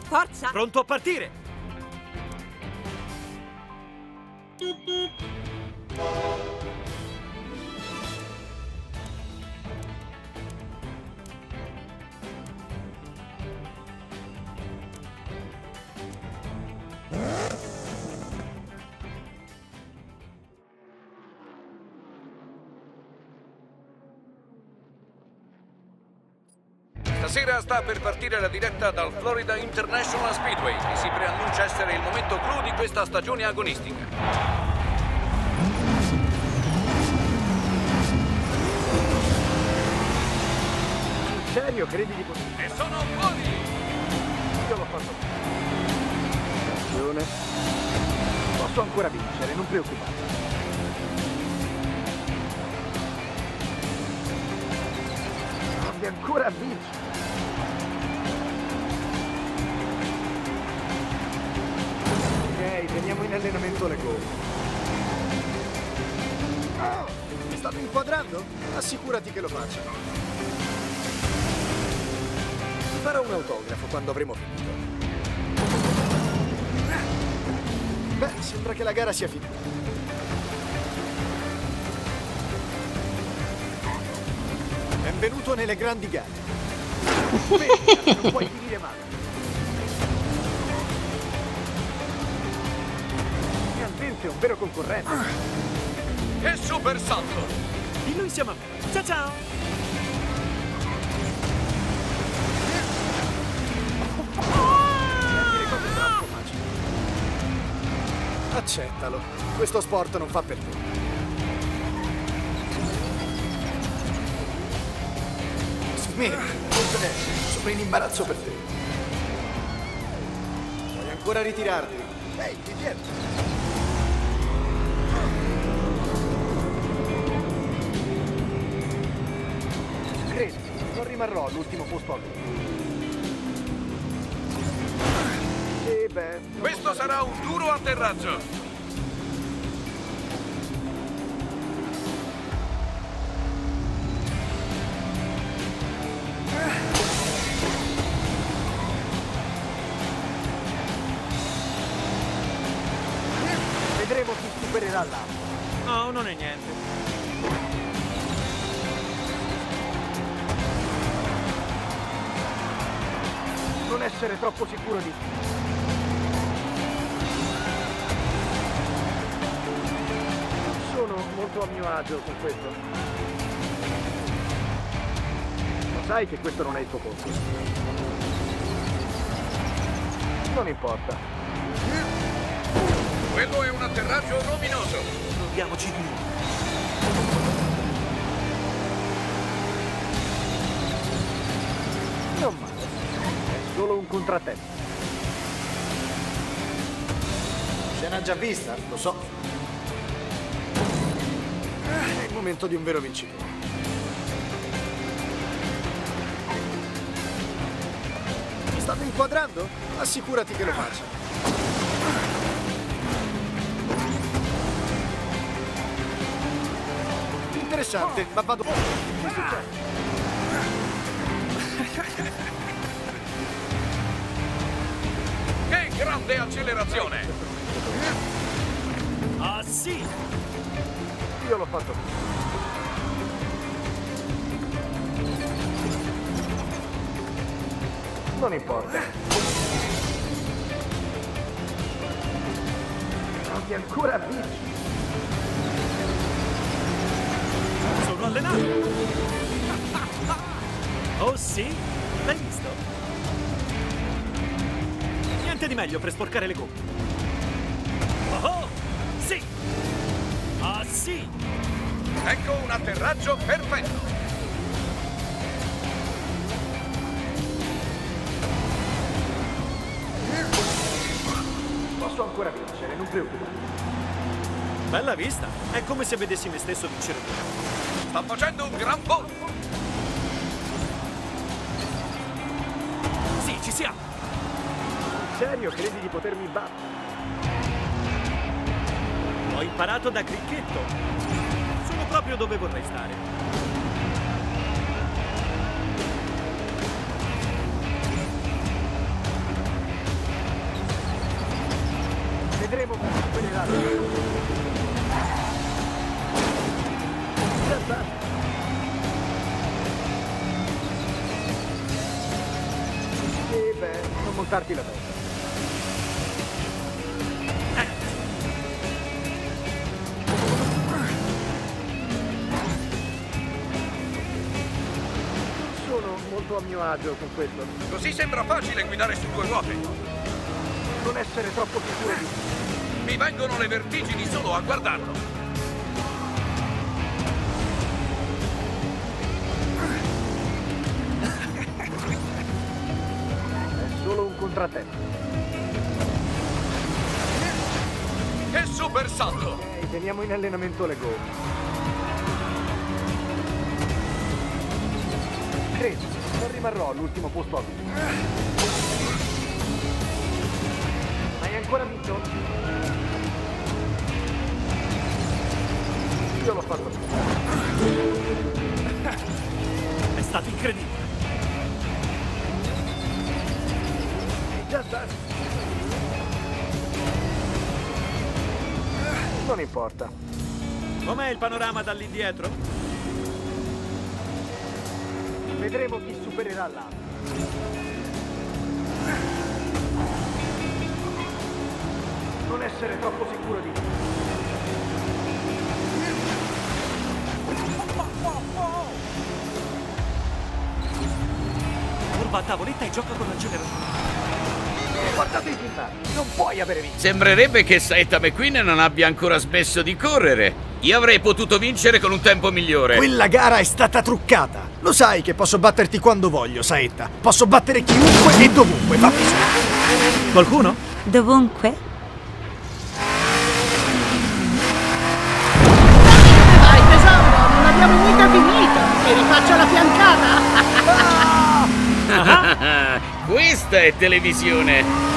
Forza! Pronto a partire! Stasera sta per partire la diretta dal Florida International Speedway, che si preannuncia essere il momento clou di questa stagione agonistica. Sul serio, credi di poter... E sono fuori! Io l'ho fatto. Attenzione. Posso ancora vincere, non preoccupatevi. Provi ancora a vincere. Ok, teniamo in allenamento le gomme. Oh, mi stanno inquadrando? Assicurati che lo facciano. Ti farò un autografo quando avremo finito. Beh, sembra che la gara sia finita. Benvenuto nelle grandi gare. Vedi, non puoi finire male. Finalmente un vero concorrente. E super salto! Dillo insieme a me. Ciao ciao! Le cose troppo facili. Accettalo. Questo sport non fa per te. Sono in imbarazzo per te. Vuoi ancora ritirarti? Ehi, ti vieni. Credi, non rimarrò all'ultimo posto a E beh... Questo sarà un duro atterraggio! Vedremo chi supererà l'altro. No, non è niente. Non essere troppo sicuro di te. Sono molto a mio agio su questo. Lo sai che questo non è il tuo posto. Non importa. Quello è un atterraggio rominoso! Proviamoci di nuovo. Non male. È solo un contrattempo. Scena già vista, lo so. È il momento di un vero vincitore. Mi stanno inquadrando? Assicurati che lo faccia. Interessante, ma vado... Che succede? Che grande accelerazione! Ah sì! Io l'ho fatto. Non importa. Provi ancora a vincere. Sono allenato! Oh sì? L'hai visto? Niente di meglio per sporcare le gomme. Oh! Sì! Ah sì! Ecco un atterraggio perfetto! Posso ancora vincere, non preoccupati. Bella vista! È come se vedessi me stesso vincere di nuovo. Sta facendo un gran volo! Sì, ci siamo! In serio, credi di potermi battere? Ho imparato da cricchetto. Sono proprio dove vorrei stare. superata. E beh, non montarti la testa. Sono molto a mio agio con questo. Così sembra facile guidare su due ruote. Non essere troppo sicuro di te. Mi vengono le vertigini solo a guardarlo. È solo un contrattempo. Che super salto! Ok, teniamo in allenamento le gomme. Credo, non rimarrò all'ultimo posto a lungo. Hai ancora vinto? Io l'ho fatto. È stato incredibile. Già sta. Non importa. Com'è il panorama dall'indietro? Vedremo chi supererà l'altro. Non essere troppo sicuro di te. Curva a tavoletta e gioca con l'acceleratore. Guardate i filmati, non puoi avere vinto. Sembrerebbe che Saetta McQueen non abbia ancora smesso di correre. Io avrei potuto vincere con un tempo migliore. Quella gara è stata truccata. Lo sai che posso batterti quando voglio, Saetta. Posso battere chiunque e dovunque, fammi solo. Qualcuno? Dovunque? Dai tesoro, non abbiamo mica finito! Ti rifaccio la fiancata! Questa è televisione.